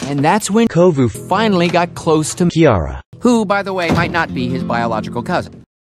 And that's when Kovu finally got close to Kiara, who, by the way, might not be his biological cousin.